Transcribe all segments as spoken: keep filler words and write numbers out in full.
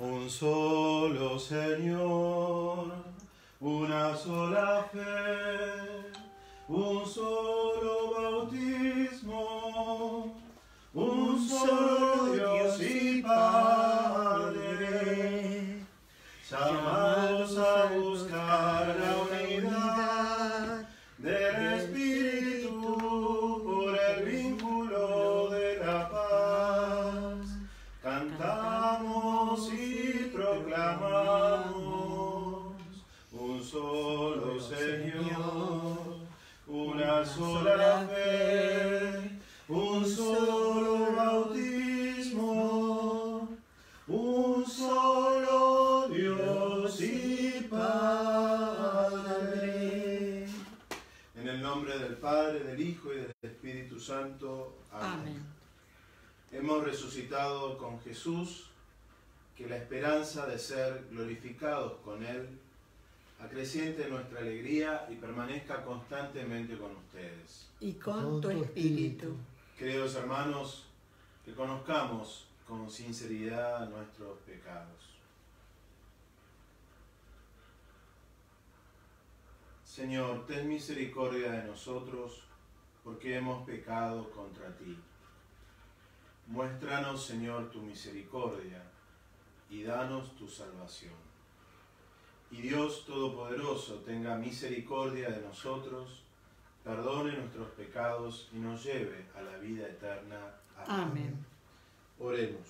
Un solo Señor, una sola fe, un solo bautismo, un solo Dios y Padre, llamados a buscar la unidad del Espíritu por el vínculo de la paz. Cantamos y proclamamos un solo Señor, una sola fe, un solo bautismo, un solo Dios y Padre. En el nombre del Padre, del Hijo y del Espíritu Santo. Amén. Amén. Hemos resucitado con Jesús, que la esperanza de ser glorificados con Él acreciente nuestra alegría y permanezca constantemente con ustedes. Y con tu espíritu. Queridos hermanos, que conozcamos con sinceridad nuestros pecados. Señor, ten misericordia de nosotros, porque hemos pecado contra ti. Muéstranos, Señor, tu misericordia y danos tu salvación. Y Dios Todopoderoso tenga misericordia de nosotros, perdone nuestros pecados y nos lleve a la vida eterna. Amén. Amén. Oremos.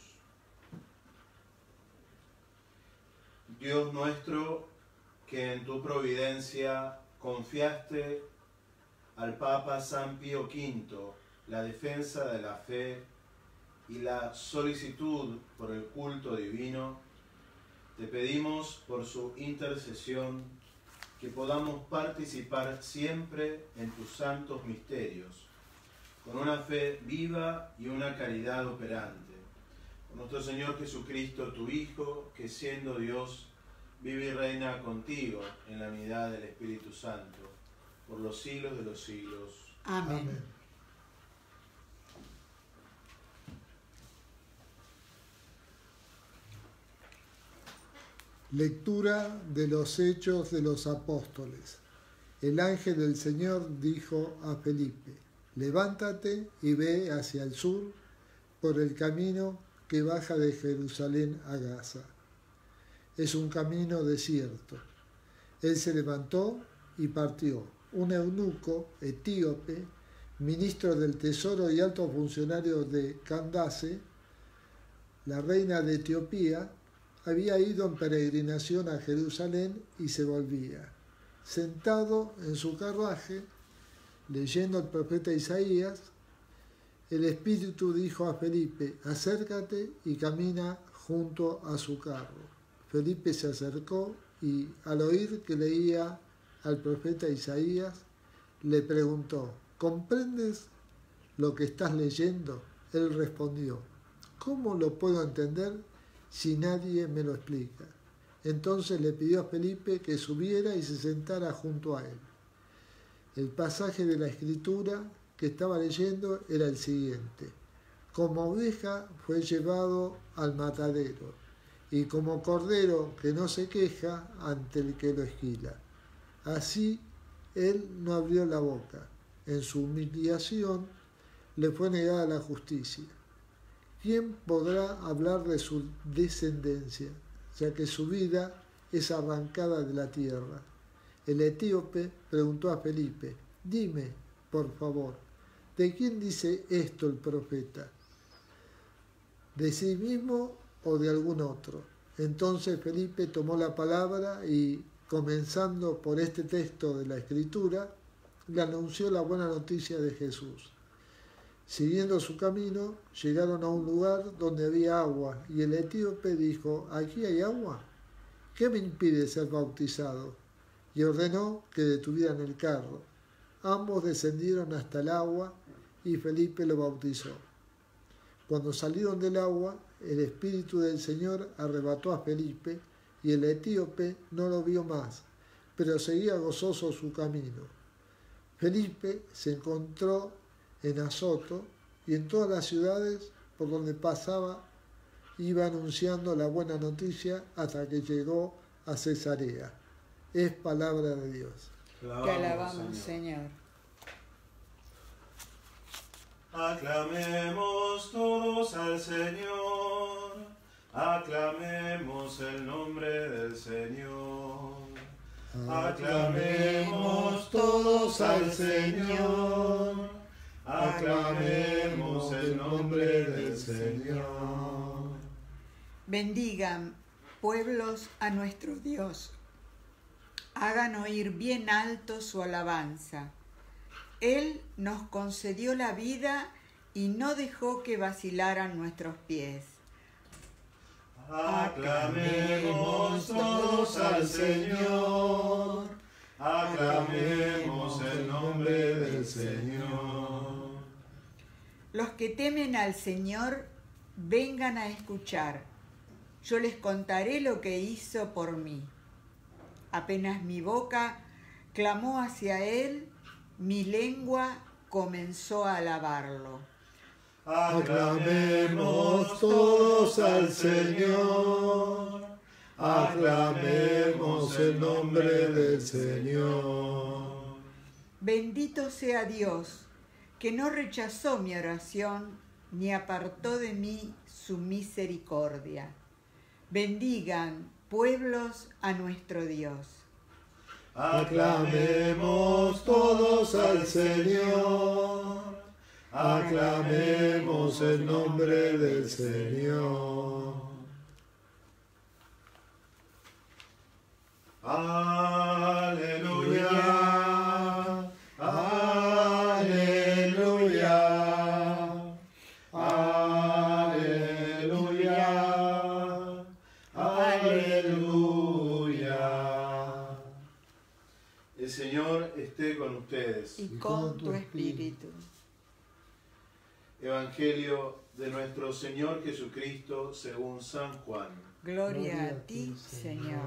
Dios nuestro, que en tu providencia confiaste al Papa San Pío quinto la defensa de la fe y la solicitud por el culto divino, te pedimos por su intercesión que podamos participar siempre en tus santos misterios, con una fe viva y una caridad operante. Por nuestro Señor Jesucristo, tu Hijo, que siendo Dios, vive y reina contigo en la unidad del Espíritu Santo, por los siglos de los siglos. Amén. Amén. Lectura de los Hechos de los Apóstoles. El ángel del Señor dijo a Felipe: levántate y ve hacia el sur por el camino que baja de Jerusalén a Gaza. Es un camino desierto. Él se levantó y partió. Un eunuco etíope, ministro del tesoro y alto funcionario de Candace, la reina de Etiopía, había ido en peregrinación a Jerusalén y se volvía. Sentado en su carruaje, leyendo el profeta Isaías, el Espíritu dijo a Felipe: acércate y camina junto a su carro. Felipe se acercó y, al oír que leía al profeta Isaías, le preguntó: ¿comprendes lo que estás leyendo? Él respondió: ¿cómo lo puedo entender si nadie me lo explica? Entonces le pidió a Felipe que subiera y se sentara junto a él. El pasaje de la Escritura que estaba leyendo era el siguiente: como oveja fue llevado al matadero, y como cordero que no se queja ante el que lo esquila, así él no abrió la boca. En su humillación le fue negada la justicia. ¿Quién podrá hablar de su descendencia, ya que su vida es arrancada de la tierra? El etíope preguntó a Felipe: dime, por favor, ¿de quién dice esto el profeta? ¿De sí mismo o de algún otro? Entonces Felipe tomó la palabra y, comenzando por este texto de la Escritura, le anunció la buena noticia de Jesús. Siguiendo su camino, llegaron a un lugar donde había agua, y el etíope dijo: ¿aquí hay agua? ¿Qué me impide ser bautizado? Y ordenó que detuvieran el carro. Ambos descendieron hasta el agua y Felipe lo bautizó. Cuando salieron del agua, el Espíritu del Señor arrebató a Felipe y el etíope no lo vio más, pero seguía gozoso su camino. Felipe se encontró en Azoto y en todas las ciudades por donde pasaba iba anunciando la buena noticia hasta que llegó a Cesarea. Es palabra de Dios. Te alabamos, Señor. Aclamemos todos al Señor, aclamemos el nombre del Señor. Aclamemos todos al Señor, aclamemos el nombre del Señor. Bendigan, pueblos, a nuestro Dios. Hagan oír bien alto su alabanza. Él nos concedió la vida y no dejó que vacilaran nuestros pies. Aclamemos todos al Señor, aclamemos el nombre del Señor. Los que temen al Señor, vengan a escuchar. Yo les contaré lo que hizo por mí. Apenas mi boca clamó hacia Él, mi lengua comenzó a alabarlo. Aclamemos todos al Señor, aclamemos el nombre del Señor. Bendito sea Dios, que no rechazó mi oración, ni apartó de mí su misericordia. Bendigan, pueblos, a nuestro Dios. Aclamemos todos al Señor, aclamemos el nombre del Señor. Aleluya, aleluya, aleluya, aleluya. El Señor esté con ustedes. Y con tu espíritu. Evangelio de nuestro Señor Jesucristo según San Juan. Gloria a ti, Señor.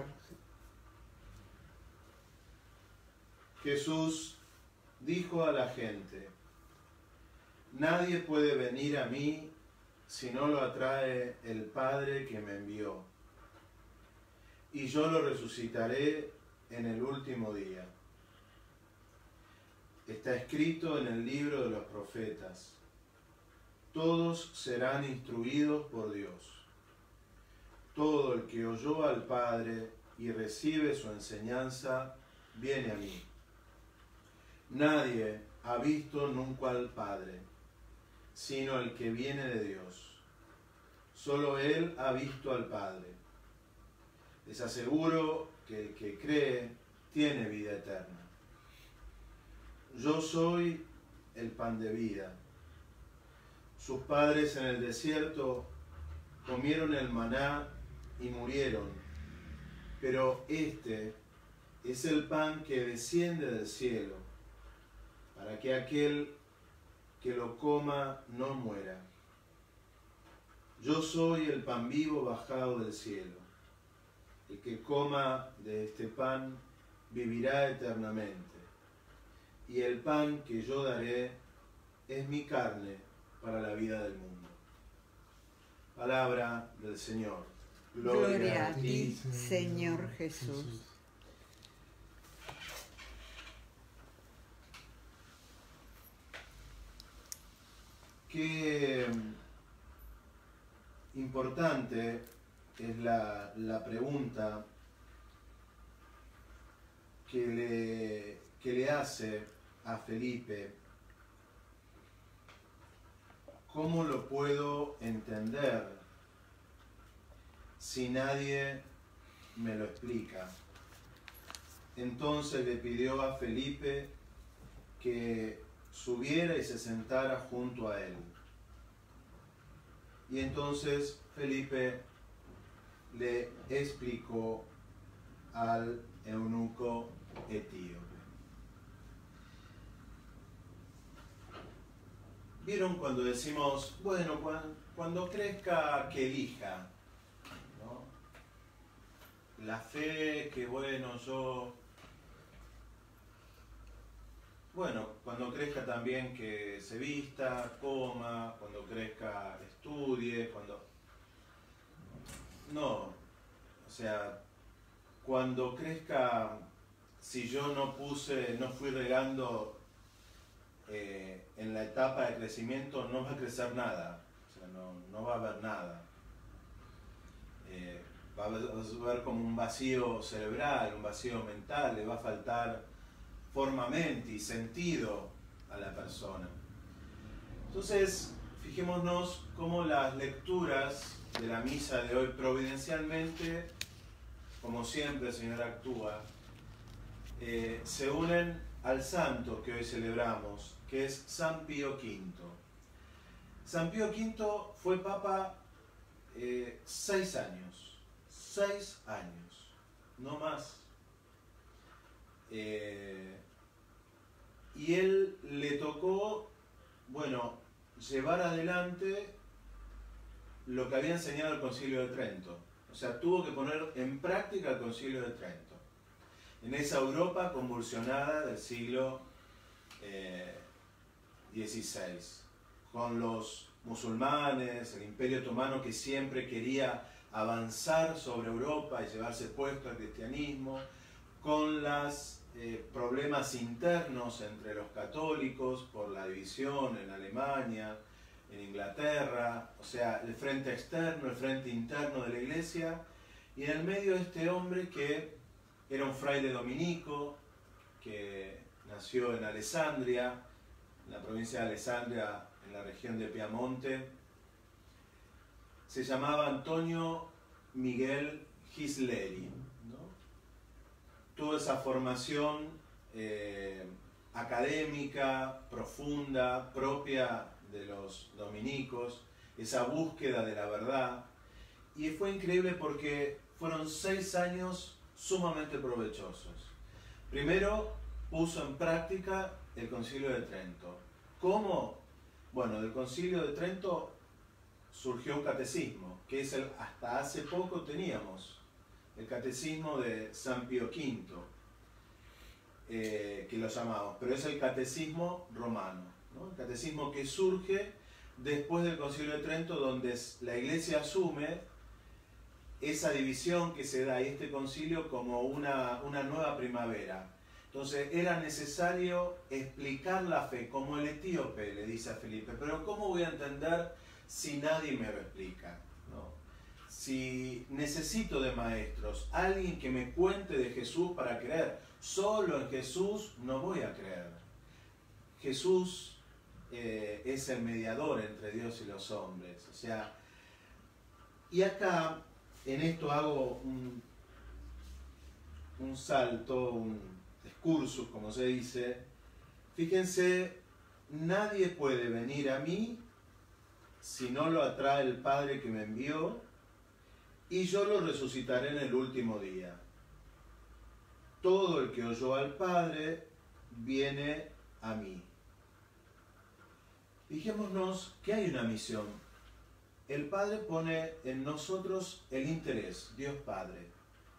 Jesús dijo a la gente: nadie puede venir a mí si no lo atrae el Padre que me envió, y yo lo resucitaré en el último día. Está escrito en el libro de los profetas: todos serán instruidos por Dios. Todo el que oyó al Padre y recibe su enseñanza, viene a mí. Nadie ha visto nunca al Padre, sino el que viene de Dios. Solo Él ha visto al Padre. Les aseguro que el que cree tiene vida eterna. Yo soy el pan de vida. Sus padres en el desierto comieron el maná y murieron, pero este es el pan que desciende del cielo, para que aquel que lo coma no muera. Yo soy el pan vivo bajado del cielo. El que coma de este pan vivirá eternamente, y el pan que yo daré es mi carne para la vida del mundo. Palabra del Señor. Gloria, Gloria a ti, Señor Jesús. Jesús. Qué importante es la, la pregunta que le, que le hace a Felipe: ¿cómo lo puedo entender si nadie me lo explica? Entonces le pidió a Felipe que subiera y se sentara junto a él. Y entonces Felipe le explicó al eunuco etíope. ¿Vieron cuando decimos, bueno, cuando, cuando crezca que elija? ¿No? La fe, que bueno, yo... Bueno, cuando crezca también que se vista, coma, cuando crezca estudie, cuando... no, o sea, cuando crezca, si yo no puse, no fui regando eh, en la etapa de crecimiento, no va a crecer nada, o sea, no, no va a haber nada. Eh, va a ver como un vacío cerebral, un vacío mental, le va a faltar forma mentis, sentido a la persona. Entonces, fijémonos cómo las lecturas de la misa de hoy providencialmente, como siempre el Señor actúa, eh, se unen al santo que hoy celebramos, que es San Pío quinto. San Pío quinto fue papa eh, seis años, seis años, no más. Eh, y él le tocó, bueno, llevar adelante lo que había enseñado el Concilio de Trento. O sea, tuvo que poner en práctica el Concilio de Trento. En esa Europa convulsionada del siglo eh, dieciséis, con los musulmanes, el Imperio Otomano que siempre quería avanzar sobre Europa y llevarse puesto al cristianismo, con los eh, problemas internos entre los católicos por la división en Alemania, en Inglaterra, o sea, el frente externo, el frente interno de la Iglesia, y en el medio este hombre que era un fraile dominico, que nació en Alessandria, en la provincia de Alessandria, en la región de Piamonte. Se llamaba Antonio Miguel Ghisleri, ¿no? Tuvo esa formación eh, académica, profunda, propia de los dominicos, esa búsqueda de la verdad, y fue increíble porque fueron seis años sumamente provechosos. Primero puso en práctica el Concilio de Trento. ¿Cómo? Bueno, del Concilio de Trento surgió un catecismo, que es el, hasta hace poco teníamos, el catecismo de San Pío quinto, eh, que lo llamamos, pero es el catecismo romano, ¿no? El catecismo que surge después del Concilio de Trento, donde la Iglesia asume esa división que se da a este concilio como una, una nueva primavera. Entonces era necesario explicar la fe, como el etíope le dice a Felipe, pero ¿cómo voy a entender si nadie me lo explica? ¿No? Si necesito de maestros, alguien que me cuente de Jesús para creer, solo en Jesús no voy a creer. Jesús eh, es el mediador entre Dios y los hombres. O sea, y acá en esto hago un, un salto, un excursus, como se dice. Fíjense, nadie puede venir a mí si no lo atrae el Padre que me envió, y yo lo resucitaré en el último día. Todo el que oyó al Padre viene a mí. Fijémonos que hay una misión. El Padre pone en nosotros el interés, Dios Padre,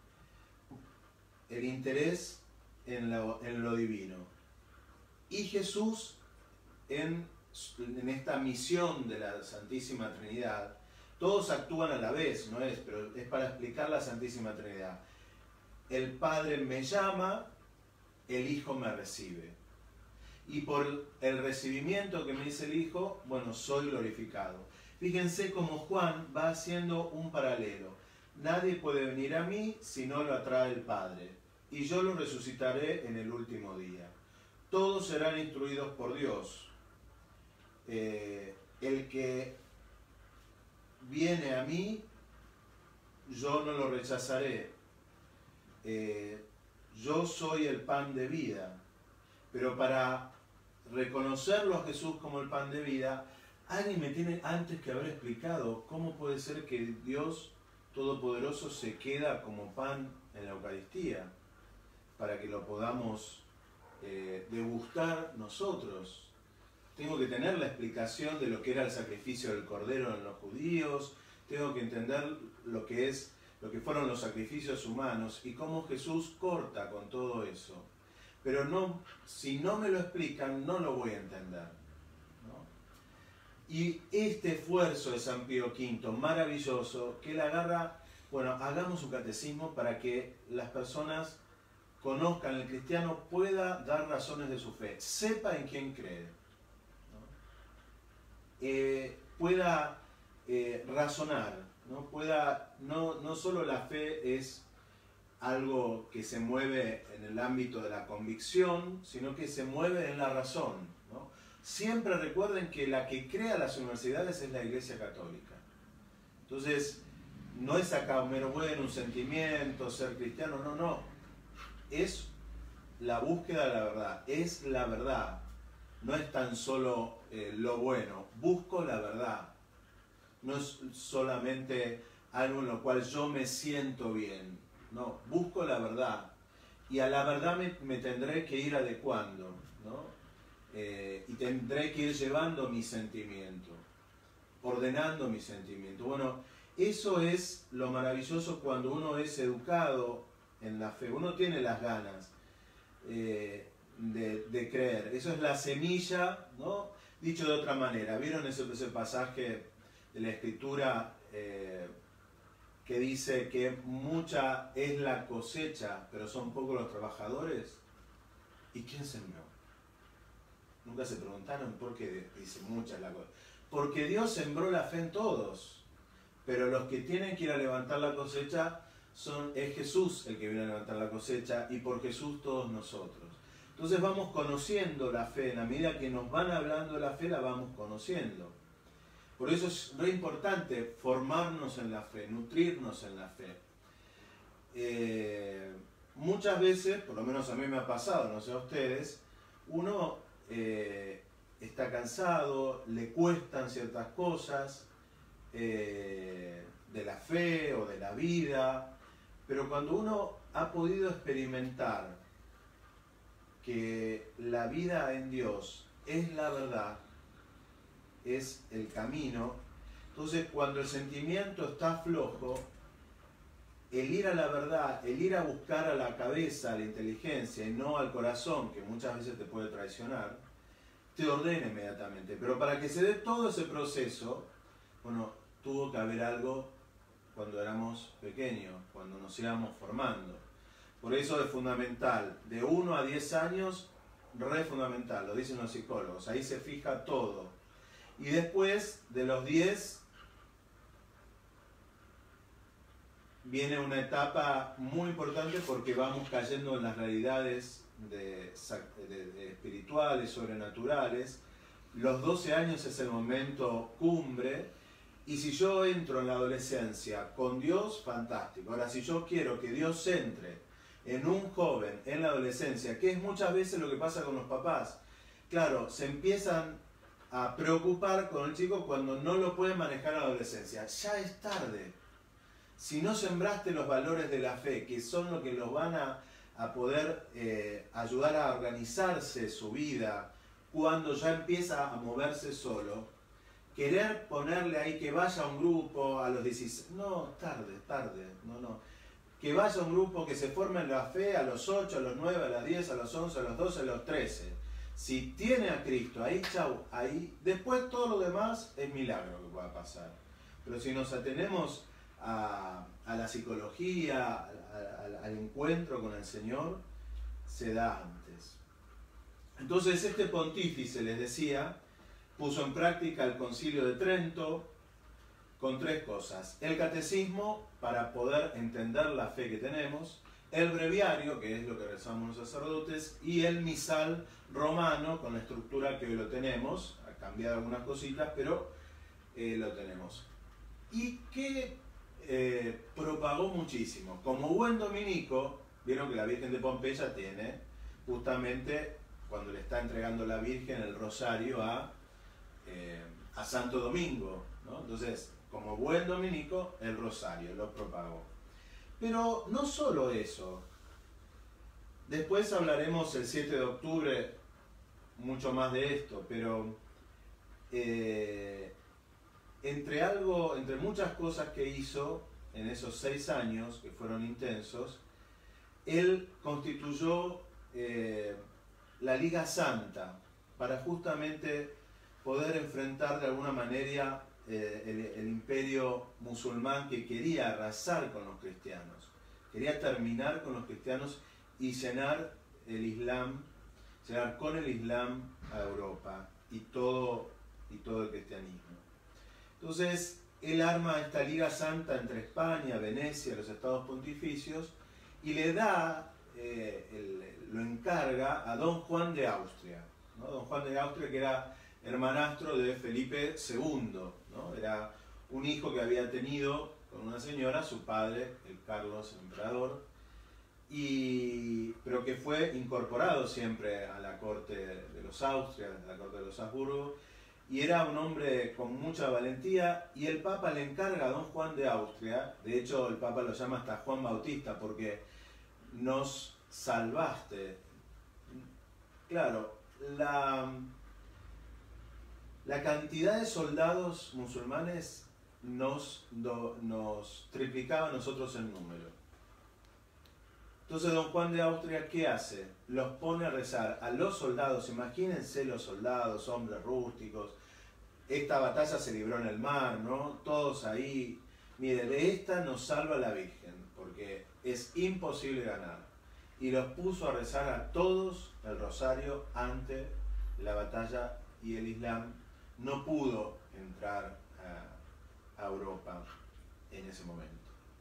el interés en lo, en lo divino. Y Jesús, en, en esta misión de la Santísima Trinidad, todos actúan a la vez, no es, pero es para explicar la Santísima Trinidad. El Padre me llama, el Hijo me recibe. Y por el recibimiento que me dice el Hijo, bueno, soy glorificado. Fíjense cómo Juan va haciendo un paralelo. Nadie puede venir a mí si no lo atrae el Padre, y yo lo resucitaré en el último día. Todos serán instruidos por Dios. Eh, el que viene a mí, yo no lo rechazaré. Eh, yo soy el pan de vida. Pero para reconocerlo a Jesús como el pan de vida, alguien me tiene antes que haber explicado cómo puede ser que Dios Todopoderoso se queda como pan en la Eucaristía, para que lo podamos eh, degustar nosotros. Tengo que tener la explicación de lo que era el sacrificio del Cordero en los judíos, tengo que entender lo que es, lo que fueron los sacrificios humanos y cómo Jesús corta con todo eso. Pero no, si no me lo explican, no lo voy a entender, ¿no? Y este esfuerzo de San Pío quinto, maravilloso, que él agarra Bueno, hagamos un catecismo para que las personas conozcan, el cristiano pueda dar razones de su fe, sepa en quién cree, ¿no? eh, pueda eh, razonar, ¿no? Pueda, no, no solo la fe es algo que se mueve en el ámbito de la convicción, sino que se mueve en la razón, ¿no? Siempre recuerden que la que crea las universidades es la Iglesia Católica. Entonces, no es acá mero bueno, un sentimiento, ser cristiano, no, no. Es la búsqueda de la verdad, es la verdad. No es tan solo eh, lo bueno, busco la verdad. No es solamente algo en lo cual yo me siento bien, no, busco la verdad. Y a la verdad me, me tendré que ir adecuando, ¿no? Eh, y tendré que ir llevando mi sentimiento, ordenando mi sentimiento. Bueno, eso es lo maravilloso cuando uno es educado en la fe, uno tiene las ganas eh, de, de creer. Eso es la semilla, ¿no? Dicho de otra manera, ¿vieron ese, ese pasaje de la Escritura eh, que dice que mucha es la cosecha, pero son pocos los trabajadores? ¿Y quién sembró? Nunca se preguntaron por qué dice mucha es la cosecha. Porque Dios sembró la fe en todos, pero los que tienen que ir a levantar la cosecha son, es Jesús el que viene a levantar la cosecha, y por Jesús todos nosotros. Entonces vamos conociendo la fe, en la medida que nos van hablando de la fe, la vamos conociendo. Por eso es muy importante formarnos en la fe, nutrirnos en la fe. Eh, muchas veces, por lo menos a mí me ha pasado, no sé a ustedes, uno eh, está cansado, le cuestan ciertas cosas eh, de la fe o de la vida, pero cuando uno ha podido experimentar que la vida en Dios es la verdad, es el camino, entonces cuando el sentimiento está flojo, el ir a la verdad, el ir a buscar a la cabeza, a la inteligencia y no al corazón, que muchas veces te puede traicionar, te ordena inmediatamente. Pero para que se dé todo ese proceso, bueno, tuvo que haber algo cuando éramos pequeños, cuando nos íbamos formando. Por eso es fundamental, de uno a diez años, re fundamental, lo dicen los psicólogos, ahí se fija todo. Y después de los diez viene una etapa muy importante porque vamos cayendo en las realidades de, de, de espirituales, sobrenaturales. Los doce años es el momento cumbre. Y si yo entro en la adolescencia con Dios, fantástico. Ahora, si yo quiero que Dios entre en un joven en la adolescencia, que es muchas veces lo que pasa con los papás, claro, se empiezan a preocupar con el chico cuando no lo pueden manejar en la adolescencia. Ya es tarde. Si no sembraste los valores de la fe, que son lo que los van a, a poder eh, ayudar a organizarse su vida, cuando ya empieza a moverse solo, querer ponerle ahí que vaya a un grupo a los dieciséis, no, tarde, tarde, no, no. Que vaya a un grupo que se forme en la fe a los ocho, a los nueve, a los diez, a los once, a los doce, a los trece. Si tiene a Cristo, ahí, chau, ahí, después todo lo demás es milagro que pueda pasar. Pero si nos atenemos a, a la psicología, a, a, al encuentro con el Señor, se da antes. Entonces este pontífice, les decía, puso en práctica el Concilio de Trento con tres cosas: el catecismo, para poder entender la fe que tenemos; el breviario, que es lo que rezamos los sacerdotes; y el misal romano, con la estructura que hoy lo tenemos, ha cambiado algunas cositas, pero eh, lo tenemos. Y que eh, propagó muchísimo. Como buen dominico, vieron que la Virgen de Pompeya tiene, justamente cuando le está entregando la Virgen el rosario a, eh, a Santo Domingo, ¿no? Entonces, como buen dominico, el rosario lo propagó. Pero no solo eso. Después hablaremos el siete de octubre mucho más de esto, pero eh, entre algo, entre muchas cosas que hizo en esos seis años, que fueron intensos, él constituyó eh, la Liga Santa para justamente poder enfrentar de alguna manera eh, el, el imperio musulmán que quería arrasar con los cristianos, quería terminar con los cristianos y llenar el Islam, llegar con el Islam a Europa y todo, y todo el cristianismo. Entonces, él arma esta Liga Santa entre España, Venecia, los estados pontificios, y le da, eh, el, lo encarga a don Juan de Austria, ¿no? Don Juan de Austria, que era hermanastro de Felipe segundo, ¿no? Era un hijo que había tenido con una señora, su padre, el Carlos, el emperador, y, pero que fue incorporado siempre a la corte de los Austrias, a la corte de los Habsburgo, y era un hombre con mucha valentía, y el Papa le encarga a don Juan de Austria, de hecho el Papa lo llama hasta Juan Bautista, porque nos salvaste. Claro, la, la cantidad de soldados musulmanes nos, do, nos triplicaba a nosotros en número. Entonces don Juan de Austria, ¿qué hace? Los pone a rezar a los soldados, imagínense los soldados, hombres rústicos. Esta batalla se libró en el mar, ¿no? Todos ahí. Mire, de esta nos salva la Virgen, porque es imposible ganar. Y los puso a rezar a todos el rosario ante la batalla, y el Islam no pudo entrar a, a Europa en ese momento.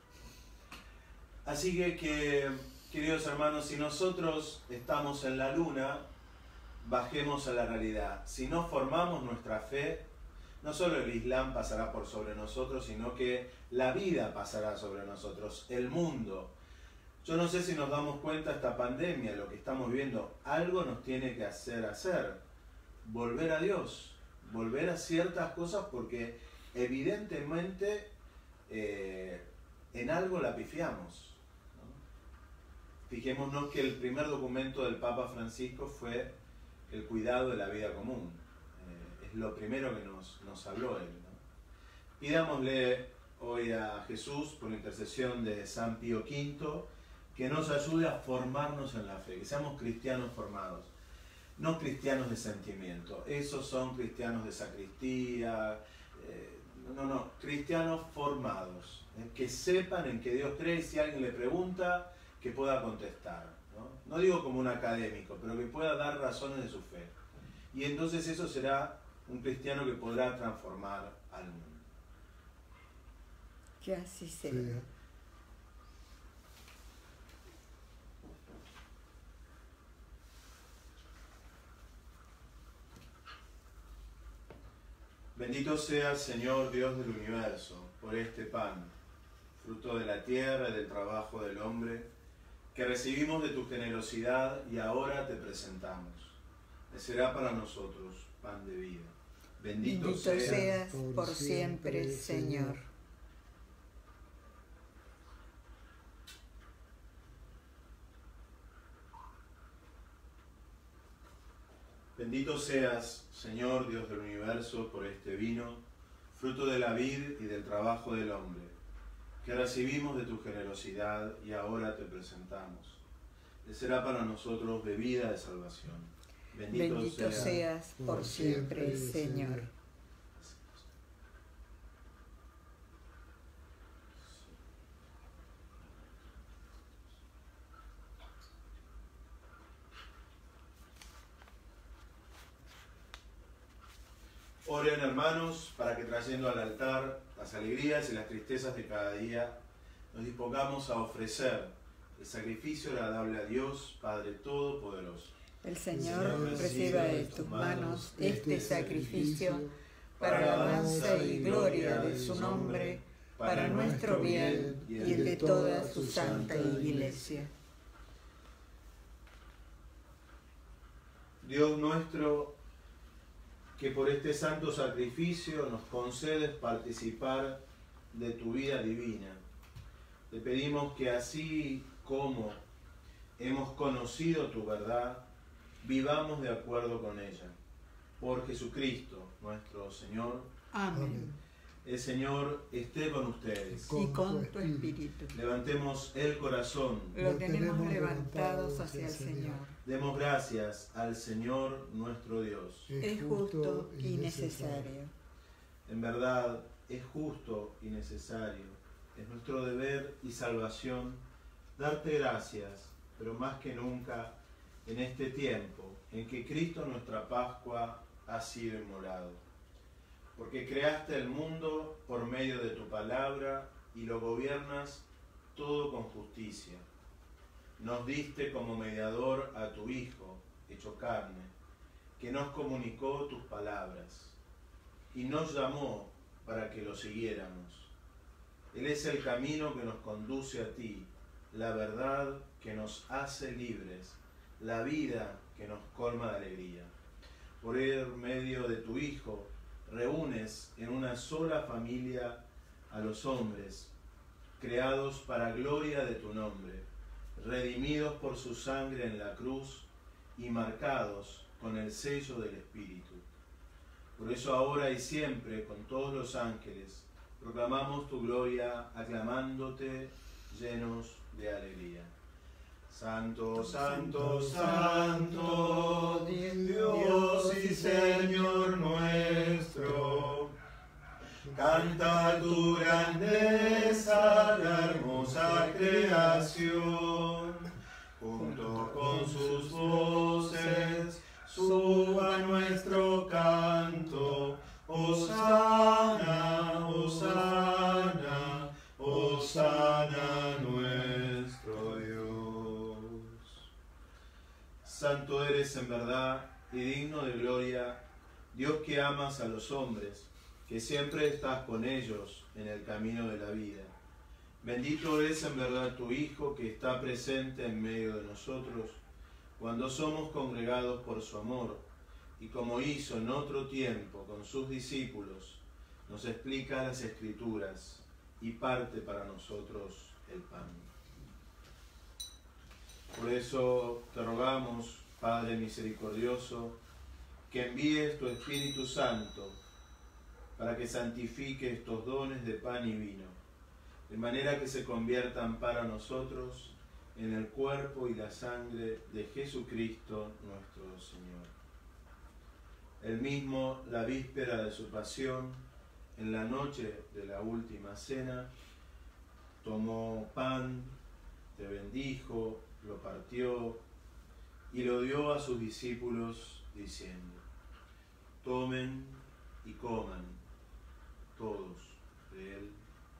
Así que, que, queridos hermanos, si nosotros estamos en la luna, bajemos a la realidad. Si no formamos nuestra fe, no solo el Islam pasará por sobre nosotros, sino que la vida pasará sobre nosotros, el mundo. Yo no sé si nos damos cuenta, esta pandemia, lo que estamos viviendo, algo nos tiene que hacer hacer. Volver a Dios, volver a ciertas cosas, porque evidentemente eh, en algo la pifiamos. Fijémonos que el primer documento del Papa Francisco fue el cuidado de la vida común. Eh, es lo primero que nos, nos habló él, ¿no? Pidámosle hoy a Jesús, por la intercesión de San Pío quinto, que nos ayude a formarnos en la fe, que seamos cristianos formados, no cristianos de sentimiento. Esos son cristianos de sacristía, eh, no, no, cristianos formados, eh, que sepan en que Dios cree, y si alguien le pregunta, que pueda contestar, ¿no? No digo como un académico, pero que pueda dar razones de su fe. Y entonces eso será un cristiano que podrá transformar al mundo. Que así sea. Sí. Bendito seas, Señor Dios del universo, por este pan, fruto de la tierra y del trabajo del hombre, que recibimos de tu generosidad y ahora te presentamos. Será para nosotros pan de vida. Bendito, Bendito seas, seas por siempre, Señor. Bendito seas, Señor Dios del universo, por este vino, fruto de la vid y del trabajo del hombre, que recibimos de tu generosidad y ahora te presentamos. Será para nosotros bebida de salvación. Bendito, Bendito seas, seas por siempre, Señor. Oren, hermanos, para que trayendo al altar las alegrías y las tristezas de cada día, nos dispongamos a ofrecer el sacrificio agradable a Dios, Padre Todopoderoso. El Señor reciba de tus manos este sacrificio para la alabanza y gloria de su nombre, para nuestro bien y el de toda su santa Iglesia. Dios nuestro, que por este santo sacrificio nos concedes participar de tu vida divina, te pedimos que así como hemos conocido tu verdad, vivamos de acuerdo con ella. Por Jesucristo, nuestro Señor. Amén. El Señor esté con ustedes. Y con tu espíritu. Levantemos el corazón. Lo tenemos levantados hacia el Señor. Demos gracias al Señor nuestro Dios. Es justo y necesario. En verdad, es justo y necesario, es nuestro deber y salvación darte gracias, pero más que nunca en este tiempo en que Cristo nuestra Pascua ha sido inmolado. Porque creaste el mundo por medio de tu palabra y lo gobiernas todo con justicia. Nos diste como mediador a tu Hijo, hecho carne, que nos comunicó tus palabras y nos llamó para que lo siguiéramos. Él es el camino que nos conduce a ti, la verdad que nos hace libres, la vida que nos colma de alegría. Por el medio de tu Hijo, reúnes en una sola familia a los hombres, creados para gloria de tu nombre, redimidos por su sangre en la cruz y marcados con el sello del Espíritu. Por eso ahora y siempre, con todos los ángeles, proclamamos tu gloria, aclamándote llenos de alegría. Santo, santo, santo, Dios y Señor nuestro, canta tu grandeza, la hermosa creación, junto con sus voces, suba nuestro canto, Hosana, Hosana, Hosana nuestro Dios. Santo eres en verdad y digno de gloria, Dios que amas a los hombres, que siempre estás con ellos en el camino de la vida. Bendito es en verdad tu Hijo que está presente en medio de nosotros, cuando somos congregados por su amor, y como hizo en otro tiempo con sus discípulos, nos explica las Escrituras y parte para nosotros el pan. Por eso te rogamos, Padre misericordioso, que envíes tu Espíritu Santo para que santifique estos dones de pan y vino, de manera que se conviertan para nosotros en el cuerpo y la sangre de Jesucristo nuestro Señor. Él mismo, la víspera de su pasión, en la noche de la última cena, tomó pan, te bendijo, lo partió y lo dio a sus discípulos diciendo: tomen y coman todos de él,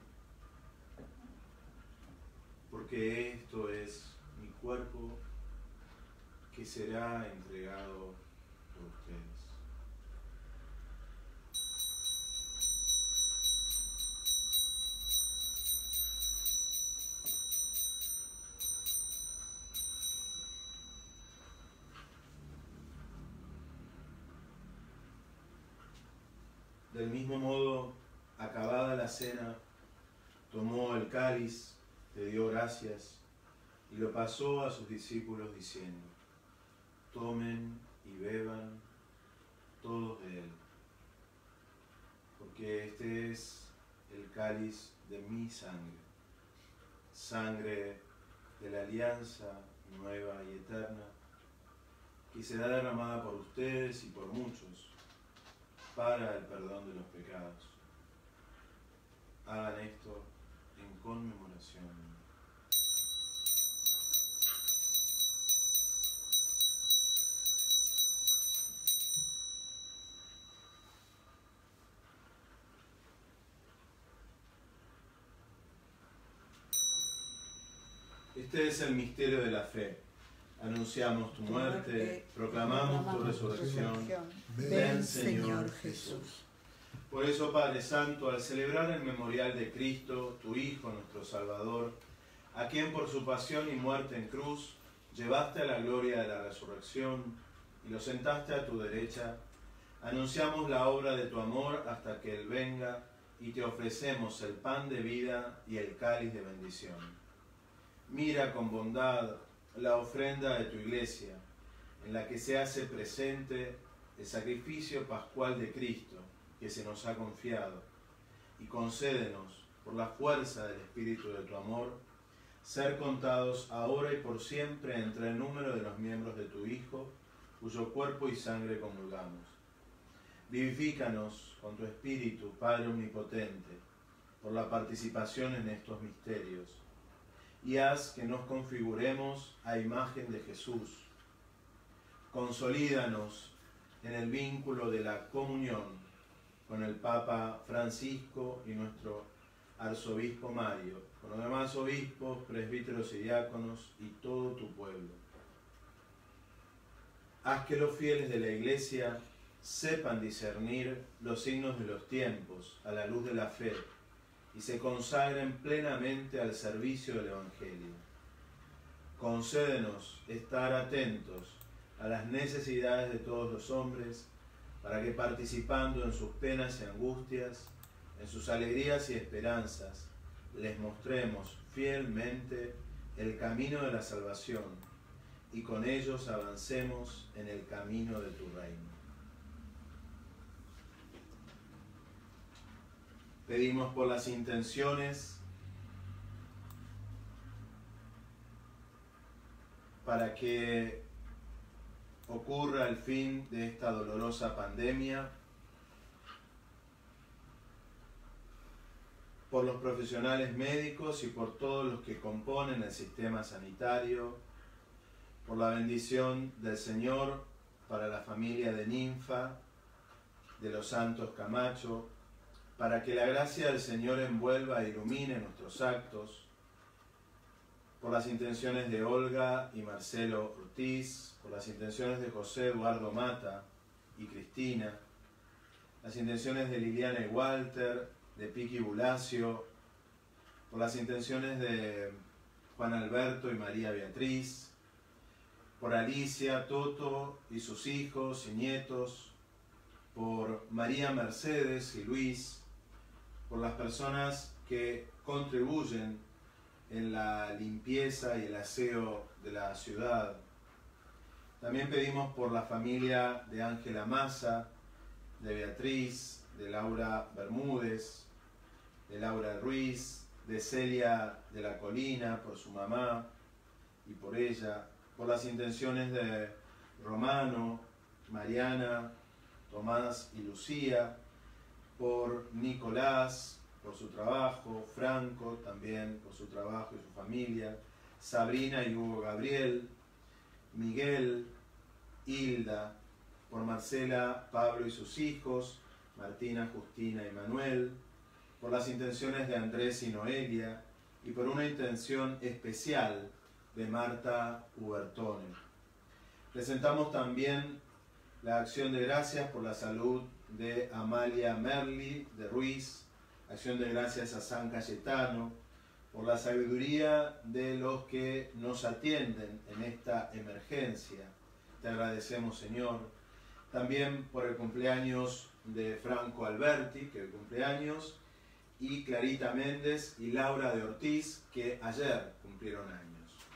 porque esto es mi cuerpo que será entregado por ustedes. Del mismo modo, acabada la cena, tomó el cáliz, te dio gracias y lo pasó a sus discípulos diciendo: tomen y beban todos de él, porque este es el cáliz de mi sangre, sangre de la alianza nueva y eterna, que será derramada por ustedes y por muchos para el perdón de los pecados. Hagan esto en conmemoración mía. Este es el misterio de la fe. Anunciamos tu muerte, proclamamos tu resurrección. Ven, Señor Jesús. Por eso, Padre Santo, al celebrar el memorial de Cristo, tu Hijo, nuestro Salvador, a quien por su pasión y muerte en cruz llevaste a la gloria de la resurrección y lo sentaste a tu derecha, anunciamos la obra de tu amor hasta que Él venga y te ofrecemos el pan de vida y el cáliz de bendición. Mira con bondad la ofrenda de tu Iglesia, en la que se hace presente el sacrificio pascual de Cristo que se nos ha confiado, y concédenos, por la fuerza del Espíritu de tu amor, ser contados ahora y por siempre entre el número de los miembros de tu Hijo, cuyo cuerpo y sangre comulgamos. Vivifícanos con tu Espíritu, Padre Omnipotente, por la participación en estos misterios, y haz que nos configuremos a imagen de Jesús. Consolídanos en el vínculo de la comunión con el Papa Francisco y nuestro Arzobispo Mario, con los demás obispos, presbíteros y diáconos y todo tu pueblo. Haz que los fieles de la Iglesia sepan discernir los signos de los tiempos a la luz de la fe y se consagren plenamente al servicio del Evangelio. Concédenos estar atentos a las necesidades de todos los hombres, para que participando en sus penas y angustias, en sus alegrías y esperanzas, les mostremos fielmente el camino de la salvación y con ellos avancemos en el camino de tu reino. Pedimos por las intenciones para que ocurra el fin de esta dolorosa pandemia, por los profesionales médicos y por todos los que componen el sistema sanitario, por la bendición del Señor para la familia de Ninfa, de los santos Camacho, para que la gracia del Señor envuelva e ilumine nuestros actos, por las intenciones de Olga y Marcelo Ortiz, por las intenciones de José Eduardo Mata y Cristina, las intenciones de Liliana y Walter, de Piqui Bulacio, por las intenciones de Juan Alberto y María Beatriz, por Alicia, Toto y sus hijos y nietos, por María Mercedes y Luis, por las personas que contribuyen en la limpieza y el aseo de la ciudad. También pedimos por la familia de Ángela Massa, de Beatriz, de Laura Bermúdez, de Laura Ruiz, de Celia de la Colina, por su mamá y por ella, por las intenciones de Romano, Mariana, Tomás y Lucía, por Nicolás, por su trabajo, Franco también por su trabajo y su familia, Sabrina y Hugo Gabriel, Miguel, Hilda, por Marcela, Pablo y sus hijos, Martina, Justina y Manuel, por las intenciones de Andrés y Noelia, y por una intención especial de Marta Hubertone. Presentamos también la acción de gracias por la salud de Amalia Merli de Ruiz, acción de gracias a San Cayetano, por la sabiduría de los que nos atienden en esta emergencia. Te agradecemos, Señor. También por el cumpleaños de Franco Alberti, que hoy cumpleaños, y Clarita Méndez y Laura de Ortiz, que ayer cumplieron años.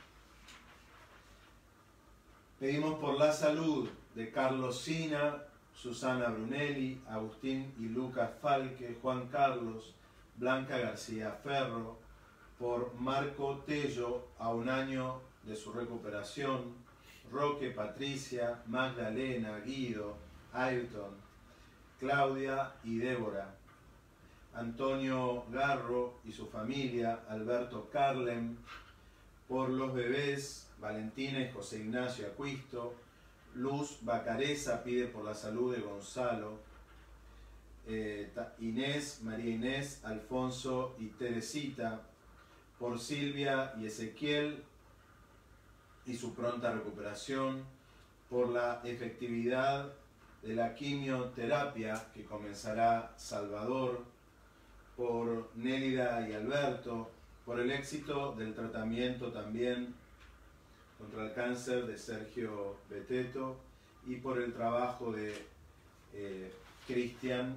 Pedimos por la salud de Carlos Sina, Susana Brunelli, Agustín y Lucas Falque, Juan Carlos, Blanca García Ferro, por Marco Tello, a un año de su recuperación, Roque Patricia, Magdalena, Guido, Ayrton, Claudia y Débora, Antonio Garro y su familia, Alberto Carlem, por los bebés Valentina y José Ignacio Acuisto, Luz Bacareza pide por la salud de Gonzalo, eh, Inés, María Inés, Alfonso y Teresita, por Silvia y Ezequiel y su pronta recuperación, por la efectividad de la quimioterapia que comenzará Salvador, por Nélida y Alberto, por el éxito del tratamiento también contra el cáncer de Sergio Beteto y por el trabajo de eh, Cristian.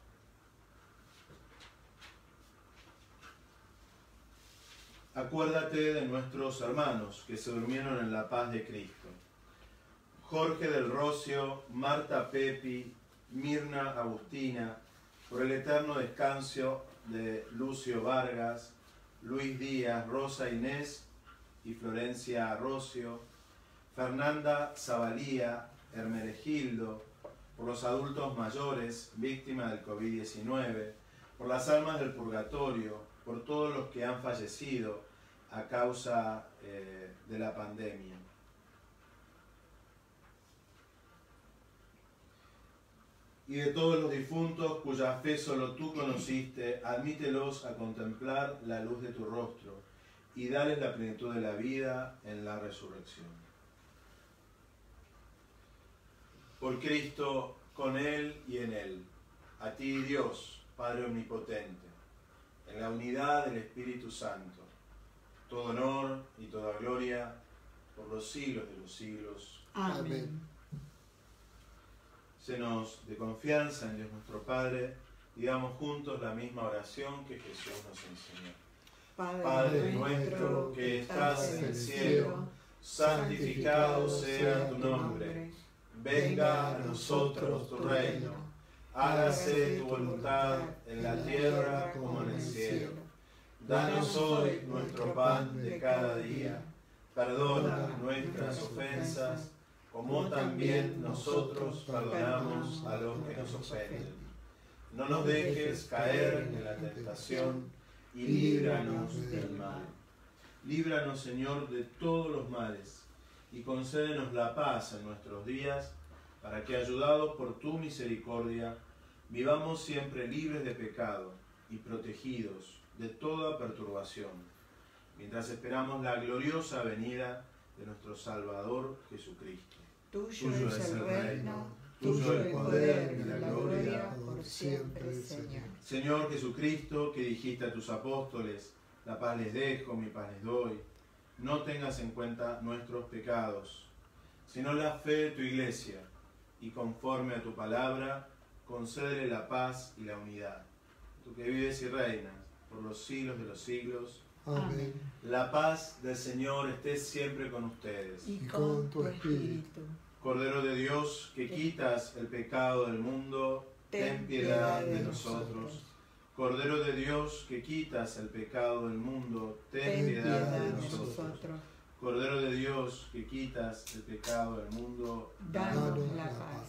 Acuérdate de nuestros hermanos que se durmieron en la paz de Cristo. Jorge del Rocio, Marta Pepi, Mirna Agustina, por el eterno descanso de Lucio Vargas, Luis Díaz, Rosa Inés y Florencia Rocio, Fernanda Zavalía, Hermenegildo, por los adultos mayores, víctimas del COVID diecinueve, por las almas del purgatorio, por todos los que han fallecido a causa eh, de la pandemia. Y de todos los difuntos cuya fe solo tú conociste, admítelos a contemplar la luz de tu rostro y dales la plenitud de la vida en la resurrección. Por Cristo, con Él y en Él, a ti Dios, Padre Omnipotente, en la unidad del Espíritu Santo, todo honor y toda gloria por los siglos de los siglos. Amén. Senos de confianza en Dios nuestro Padre, digamos juntos la misma oración que Jesús nos enseñó. Padre, Padre nuestro que estás en el cielo, santificado sea tu nombre. Venga a nosotros tu reino. Hágase tu voluntad en la tierra como en el cielo. Danos hoy nuestro pan de cada día. Perdona nuestras ofensas, como también nosotros perdonamos a los que nos ofenden. No nos dejes caer en la tentación y líbranos del mal. Líbranos, Señor, de todos los males y concédenos la paz en nuestros días, para que, ayudados por tu misericordia, vivamos siempre libres de pecado y protegidos de toda perturbación, mientras esperamos la gloriosa venida de nuestro Salvador Jesucristo. Tuyo, tuyo es el reino, tuyo el poder y la gloria por siempre, Señor. Señor Jesucristo, que dijiste a tus apóstoles, la paz les dejo, mi paz les doy, no tengas en cuenta nuestros pecados, sino la fe de tu Iglesia, y conforme a tu palabra, concédele la paz y la unidad. Tú que vives y reinas por los siglos de los siglos. Amén. La paz del Señor esté siempre con ustedes. Y con tu espíritu. Cordero de Dios, que quitas el pecado del mundo, ten piedad de nosotros. Cordero de Dios, que quitas el pecado del mundo, ten piedad de nosotros. Cordero de Dios, que quitas el pecado del mundo, danos la paz.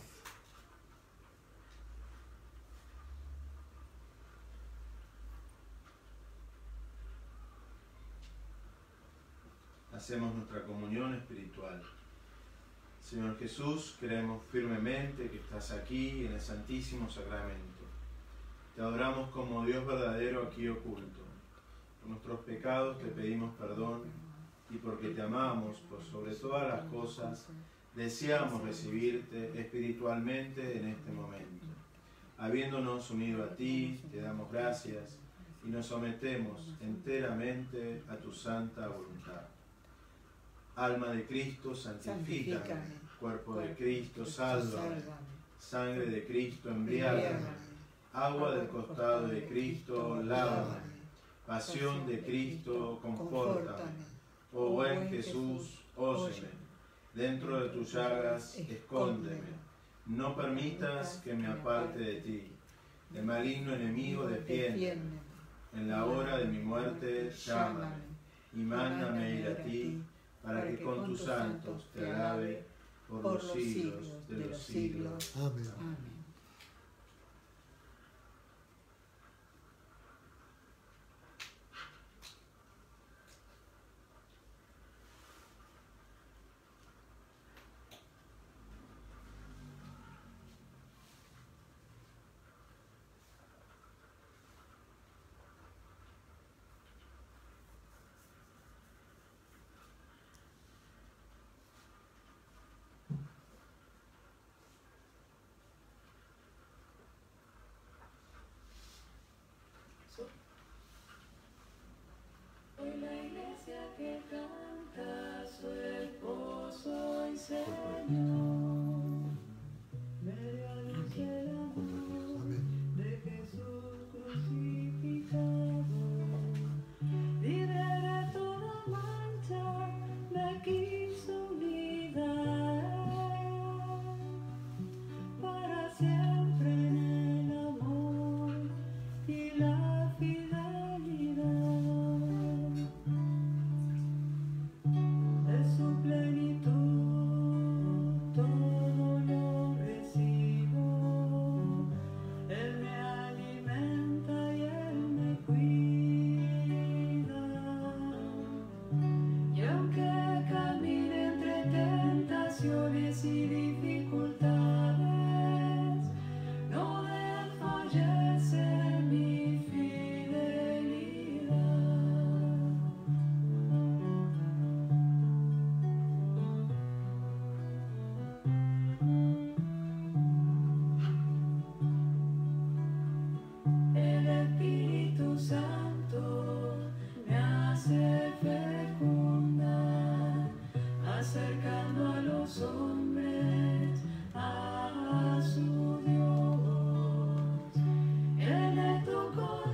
Hacemos nuestra comunión espiritual. Señor Jesús, creemos firmemente que estás aquí en el Santísimo Sacramento. Te adoramos como Dios verdadero aquí oculto. Por nuestros pecados te pedimos perdón y porque te amamos, por sobre todas las cosas, deseamos recibirte espiritualmente en este momento. Habiéndonos unido a ti, te damos gracias y nos sometemos enteramente a tu santa voluntad. Alma de Cristo, santifícame. Cuerpo de Cristo, sálvame. Sangre de Cristo, embriágame. Agua del costado de Cristo, lávame. Pasión de Cristo, confórtame. Oh buen Jesús, óyeme. Dentro de tus llagas, escóndeme. No permitas que me aparte de ti. De maligno enemigo, defiéndeme. En la hora de mi muerte, llámame. Y mándame ir a ti, para que con tus santos te alabe por los siglos de los siglos. Amén. Amén.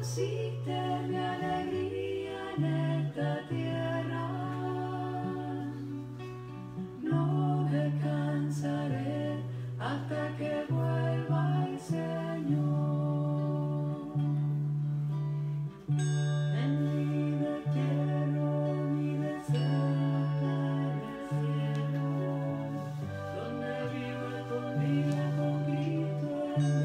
pusiste mi alegría en esta tierra. No descansaré hasta que vuelva el Señor. En mi destierro, mi deseo está en el cielo, donde vivo escondida con Cristo en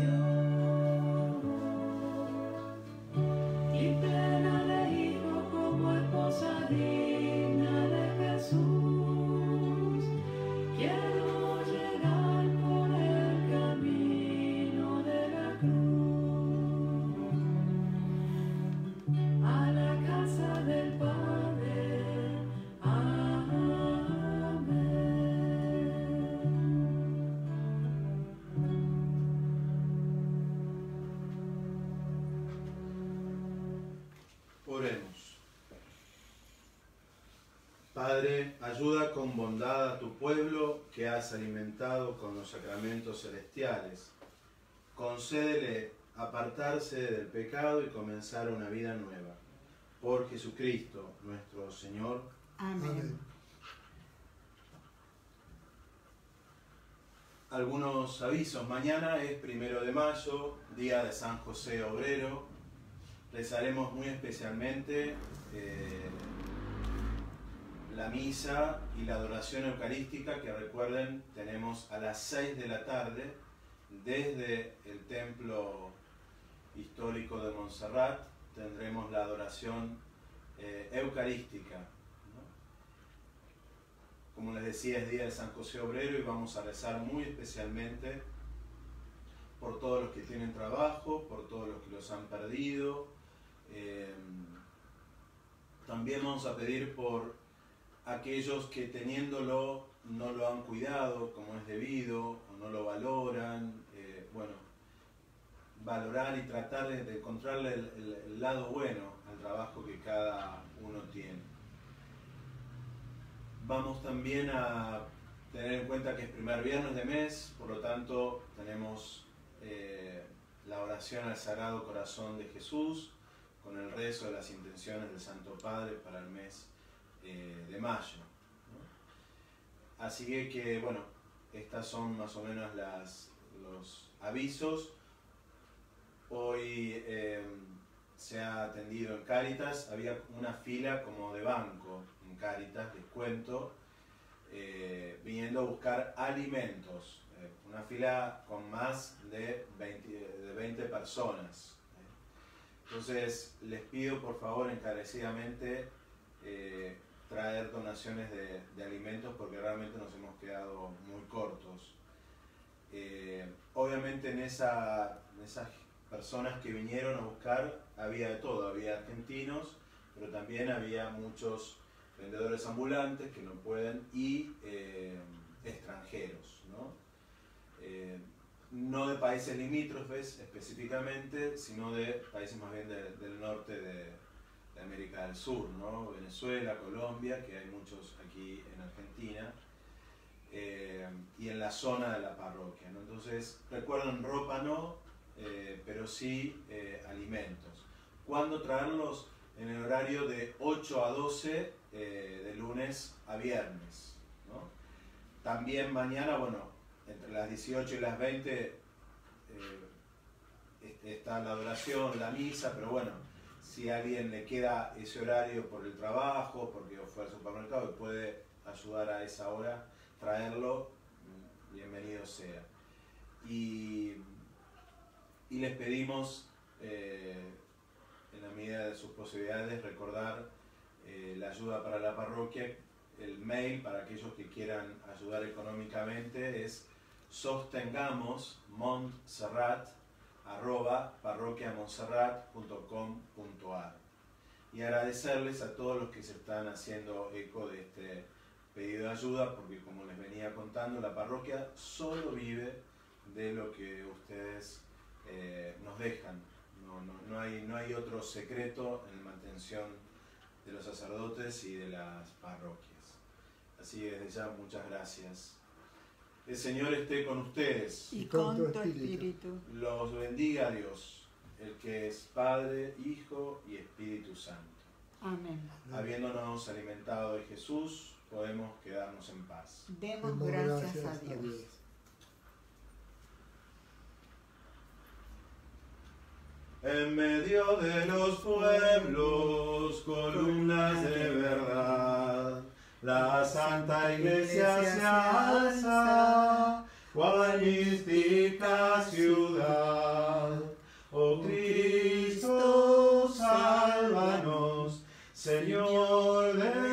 Dios. Y plena de hijos como esposa digna de Jesús, quiero llegar por el camino de la cruz a la casa del Padre. Amén. Oremos. Padre, ayuda con bondad a tu pueblo que has alimentado con los sacramentos celestiales. Concédele apartarse del pecado y comenzar una vida nueva. Por Jesucristo nuestro Señor. Amén. Amén. Algunos avisos. Mañana es primero de mayo, día de San José Obrero. Rezaremos muy especialmente eh, la misa y la adoración eucarística, que recuerden tenemos a las seis de la tarde desde el templo histórico de Montserrat. Tendremos la adoración eh, eucarística, ¿no? Como les decía, es día de San José Obrero y vamos a rezar muy especialmente por todos los que tienen trabajo, por todos los que los han perdido. Eh, también vamos a pedir por aquellos que teniéndolo no lo han cuidado como es debido o no lo valoran. Eh, bueno, valorar y tratar de, de encontrarle el, el, el lado bueno al trabajo que cada uno tiene. Vamos también a tener en cuenta que es primer viernes de mes, por lo tanto tenemos eh, la oración al Sagrado Corazón de Jesús con el rezo de las intenciones del Santo Padre para el mes eh, de mayo, ¿no? Así que, que, bueno, estas son más o menos las, los avisos. Hoy eh, se ha atendido en Cáritas, había una fila como de banco en Cáritas, les cuento, eh, viniendo a buscar alimentos, eh, una fila con más de veinte, de veinte personas. Entonces les pido por favor encarecidamente eh, traer donaciones de, de alimentos porque realmente nos hemos quedado muy cortos. Eh, obviamente en, esa, en esas personas que vinieron a buscar había de todo, había argentinos, pero también había muchos vendedores ambulantes que no pueden y eh, extranjeros, ¿no? Eh, no de países limítrofes específicamente, sino de países más bien de, del norte de, de América del Sur, ¿no? Venezuela, Colombia, que hay muchos aquí en Argentina, eh, y en la zona de la parroquia, ¿no? Entonces, recuerden, ropa no, eh, pero sí eh, alimentos. ¿Cuándo traerlos? En el horario de ocho a doce, eh, de lunes a viernes, ¿no? También mañana, bueno, entre las dieciocho y las veinte eh, está la adoración, la misa, pero bueno, si a alguien le queda ese horario por el trabajo, porque fue al supermercado y puede ayudar a esa hora, traerlo, bienvenido sea. Y, y les pedimos, eh, en la medida de sus posibilidades, recordar eh, la ayuda para la parroquia. El mail para aquellos que quieran ayudar económicamente es sostengamos montserrat arroba parroquiamontserrat punto com punto ar. Y agradecerles a todos los que se están haciendo eco de este pedido de ayuda, porque como les venía contando, la parroquia solo vive de lo que ustedes eh, nos dejan. No, no, no, hay, no hay otro secreto en la mantención de los sacerdotes y de las parroquias. Así que desde ya muchas gracias. El Señor esté con ustedes. Y con tu espíritu. Los bendiga Dios, el que es Padre, Hijo y Espíritu Santo. Amén. Habiéndonos alimentado de Jesús, podemos quedarnos en paz. Demos Demos gracias, a Dios. En medio de los pueblos, columnas de verdad, la Santa Iglesia se alza, cual mística ciudad. Oh Cristo, sálvanos, Señor de